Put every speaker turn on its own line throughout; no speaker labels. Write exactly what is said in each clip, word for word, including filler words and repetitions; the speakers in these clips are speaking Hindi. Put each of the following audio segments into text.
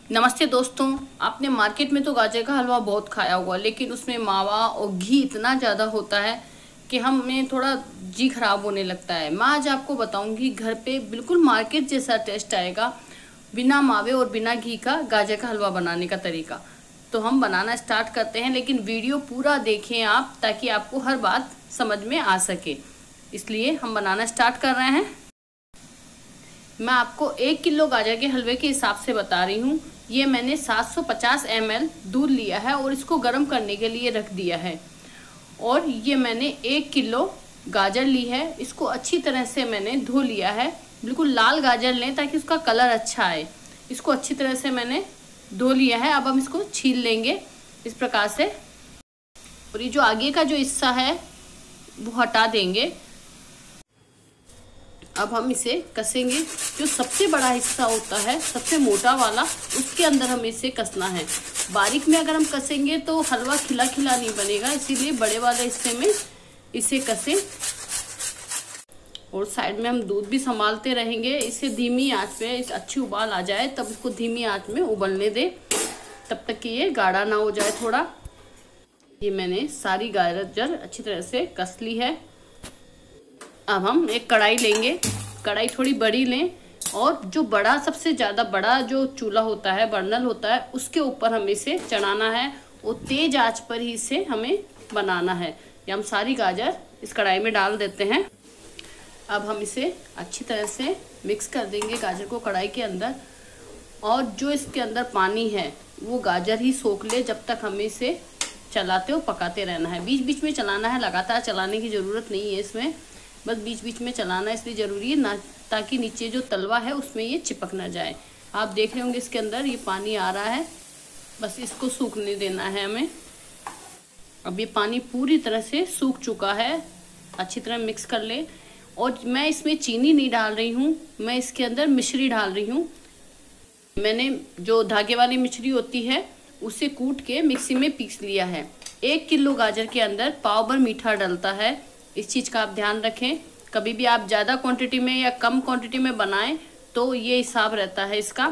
नमस्ते दोस्तों। आपने मार्केट में तो गाजर का हलवा बहुत खाया होगा, लेकिन उसमें मावा और घी इतना ज़्यादा होता है कि हमें थोड़ा जी खराब होने लगता है। मैं आज आपको बताऊंगी घर पे बिल्कुल मार्केट जैसा टेस्ट आएगा बिना मावे और बिना घी का गाजर का हलवा बनाने का तरीका। तो हम बनाना स्टार्ट करते हैं, लेकिन वीडियो पूरा देखें आप, ताकि आपको हर बात समझ में आ सके। इसलिए हम बनाना स्टार्ट कर रहे हैं। मैं आपको एक किलो गाजर के हलवे के हिसाब से बता रही हूँ। ये मैंने सात सौ पचास एम एल दूध लिया है और इसको गर्म करने के लिए रख दिया है। और ये मैंने एक किलो गाजर ली है, इसको अच्छी तरह से मैंने धो लिया है। बिल्कुल लाल गाजर लें ताकि उसका कलर अच्छा आए। इसको अच्छी तरह से मैंने धो लिया है। अब हम इसको छील लेंगे इस प्रकार से, और ये जो आगे का जो हिस्सा है वो हटा देंगे। अब हम इसे कसेंगे। जो सबसे बड़ा हिस्सा होता है, सबसे मोटा वाला, उसके अंदर हमें इसे कसना है। बारीक में अगर हम कसेंगे तो हलवा खिला खिला नहीं बनेगा, इसीलिए बड़े वाले हिस्से में इसे कसें। और साइड में हम दूध भी संभालते रहेंगे। इसे धीमी आंच पे इस अच्छी उबाल आ जाए तब इसको धीमी आंच में उबलने दें, तब तक कि ये गाढ़ा ना हो जाए थोड़ा। ये मैंने सारी गाजर अच्छी तरह से कस ली है। अब हम एक कढ़ाई लेंगे। कढ़ाई थोड़ी बड़ी लें, और जो बड़ा सबसे ज़्यादा बड़ा जो चूल्हा होता है, बर्नल होता है, उसके ऊपर हमें इसे चढ़ाना है और तेज आंच पर ही इसे हमें बनाना है। ये हम सारी गाजर इस कढ़ाई में डाल देते हैं। अब हम इसे अच्छी तरह से मिक्स कर देंगे गाजर को कढ़ाई के अंदर, और जो इसके अंदर पानी है वो गाजर ही सोख ले, जब तक हमें इसे चलाते और पकाते रहना है। बीच बीच में चलाना है, लगातार चलाने की ज़रूरत नहीं है इसमें, बस बीच बीच में चलाना इसलिए ज़रूरी है ना, ताकि नीचे जो तलवा है उसमें ये चिपक ना जाए। आप देख रहे होंगे इसके अंदर ये पानी आ रहा है, बस इसको सूखने देना है हमें। अब ये पानी पूरी तरह से सूख चुका है, अच्छी तरह मिक्स कर ले। और मैं इसमें चीनी नहीं डाल रही हूँ, मैं इसके अंदर मिश्री डाल रही हूँ। मैंने जो धागे वाली मिश्री होती है उसे कूट के मिक्सी में पीस लिया है। एक किलो गाजर के अंदर पाव भर मीठा डलता है, इस चीज़ का आप ध्यान रखें। कभी भी आप ज़्यादा क्वांटिटी में या कम क्वांटिटी में बनाएं तो ये हिसाब रहता है इसका।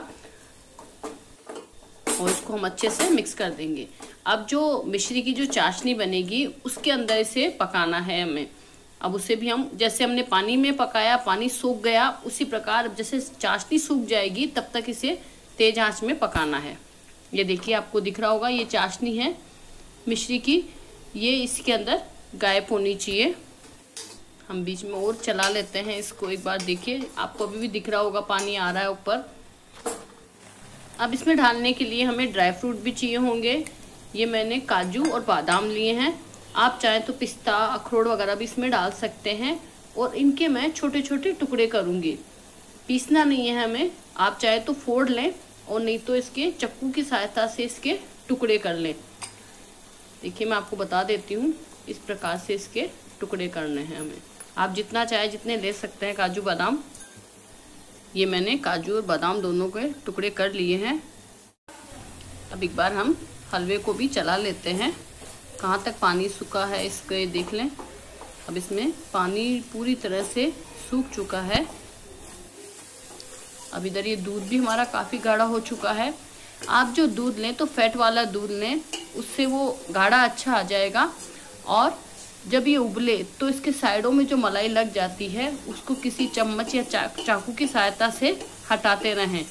और इसको हम अच्छे से मिक्स कर देंगे। अब जो मिश्री की जो चाशनी बनेगी उसके अंदर इसे पकाना है हमें। अब उसे भी हम, जैसे हमने पानी में पकाया, पानी सूख गया, उसी प्रकार जैसे चाशनी सूख जाएगी तब तक इसे तेज आंच में पकाना है। ये देखिए, आपको दिख रहा होगा ये चाशनी है मिश्री की, ये इसके अंदर गायब होनी चाहिए। हम बीच में और चला लेते हैं इसको एक बार। देखिए, आपको अभी भी दिख रहा होगा पानी आ रहा है ऊपर। अब इसमें डालने के लिए हमें ड्राई फ्रूट भी चाहिए होंगे। ये मैंने काजू और बादाम लिए हैं, आप चाहें तो पिस्ता, अखरोट वगैरह भी इसमें डाल सकते हैं। और इनके मैं छोटे छोटे टुकड़े करूँगी, पीसना नहीं है हमें। आप चाहे तो फोड़ लें, और नहीं तो इसके चक्कू की सहायता से इसके टुकड़े कर लें। देखिए, मैं आपको बता देती हूँ, इस प्रकार से इसके टुकड़े करने हैं हमें। आप जितना चाहे जितने ले सकते हैं काजू बादाम। ये मैंने काजू और बादाम दोनों के टुकड़े कर लिए हैं। अब एक बार हम हलवे को भी चला लेते हैं, कहाँ तक पानी सूखा है इसको देख लें। अब इसमें पानी पूरी तरह से सूख चुका है। अब इधर ये दूध भी हमारा काफ़ी गाढ़ा हो चुका है। आप जो दूध लें तो फैट वाला दूध लें, उससे वो गाढ़ा अच्छा आ जाएगा। और जब ये उबले तो इसके साइडों में जो मलाई लग जाती है उसको किसी चम्मच या चा, चाकू की सहायता से हटाते रहें,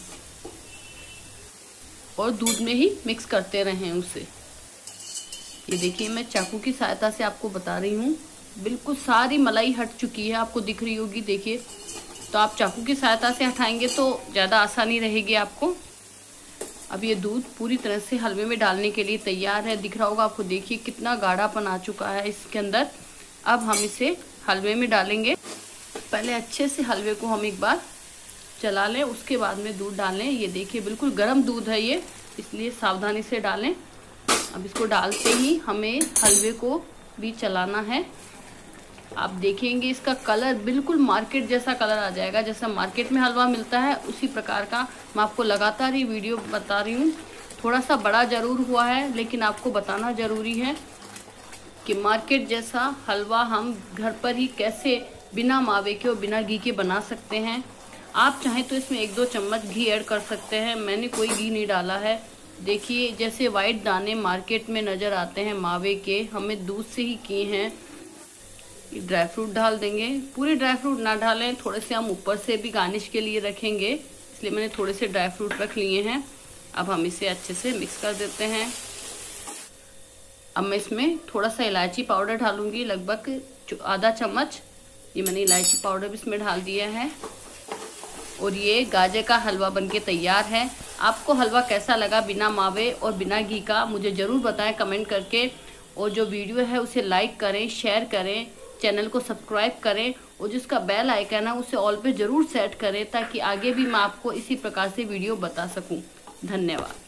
और दूध में ही मिक्स करते रहें उसे। ये देखिए, मैं चाकू की सहायता से आपको बता रही हूँ, बिल्कुल सारी मलाई हट चुकी है, आपको दिख रही होगी। देखिए, तो आप चाकू की सहायता से हटाएंगे तो ज़्यादा आसानी रहेगी आपको। अब ये दूध पूरी तरह से हलवे में डालने के लिए तैयार है, दिख रहा होगा आपको। देखिए कितना गाढ़ापन आ चुका है इसके अंदर। अब हम इसे हलवे में डालेंगे। पहले अच्छे से हलवे को हम एक बार चला लें, उसके बाद में दूध डालें। ये देखिए, बिल्कुल गर्म दूध है ये, इसलिए सावधानी से डालें। अब इसको डालते ही हमें हलवे को भी चलाना है। आप देखेंगे इसका कलर बिल्कुल मार्केट जैसा कलर आ जाएगा, जैसा मार्केट में हलवा मिलता है उसी प्रकार का। मैं आपको लगातार ही वीडियो बता रही हूँ। थोड़ा सा बड़ा ज़रूर हुआ है, लेकिन आपको बताना ज़रूरी है कि मार्केट जैसा हलवा हम घर पर ही कैसे बिना मावे के और बिना घी के बना सकते हैं। आप चाहें तो इसमें एक दो चम्मच घी ऐड कर सकते हैं, मैंने कोई घी नहीं डाला है। देखिए जैसे वाइट दाने मार्केट में नज़र आते हैं मावे के, हमें दूध से ही किए हैं। ड्राई फ्रूट डाल देंगे, पूरे ड्राई फ्रूट ना डालें, थोड़े से हम ऊपर से भी गार्निश के लिए रखेंगे, इसलिए मैंने थोड़े से ड्राई फ्रूट रख लिए हैं। अब हम इसे अच्छे से मिक्स कर देते हैं। अब मैं इसमें थोड़ा सा इलायची पाउडर डालूंगी, लगभग आधा चम्मच ये मैंने इलायची पाउडर भी इसमें डाल दिया है। और ये गाजर का हलवा बनके तैयार है। आपको हलवा कैसा लगा बिना मावे और बिना घी का, मुझे ज़रूर बताएं कमेंट करके। और जो वीडियो है उसे लाइक करें, शेयर करें, चैनल को सब्सक्राइब करें और जिसका बेल आइकन है उसे ऑल पे ज़रूर सेट करें, ताकि आगे भी मैं आपको इसी प्रकार से वीडियो बता सकूं। धन्यवाद।